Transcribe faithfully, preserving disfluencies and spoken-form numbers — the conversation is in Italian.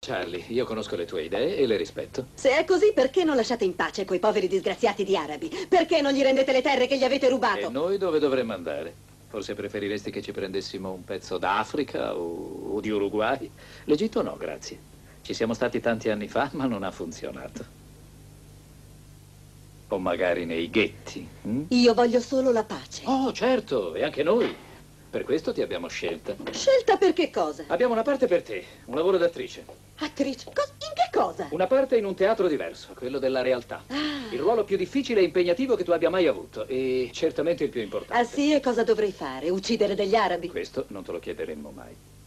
Charlie, io conosco le tue idee e le rispetto. Se è così, perché non lasciate in pace quei poveri disgraziati di arabi? Perché non gli rendete le terre che gli avete rubato? E noi dove dovremmo andare? Forse preferiresti che ci prendessimo un pezzo d'Africa o, o di Uruguay? L'Egitto no, grazie. Ci siamo stati tanti anni fa, ma non ha funzionato. O magari nei ghetti. Hm? Io voglio solo la pace. Oh, certo, e anche noi. Per questo ti abbiamo scelta. Scelta per che cosa? Abbiamo una parte per te, un lavoro d'attrice. Attrice? Cos- in che cosa? Una parte in un teatro diverso, quello della realtà. Ah. Il ruolo più difficile e impegnativo che tu abbia mai avuto e certamente il più importante. Ah sì, e cosa dovrei fare? Uccidere degli arabi? Questo non te lo chiederemmo mai.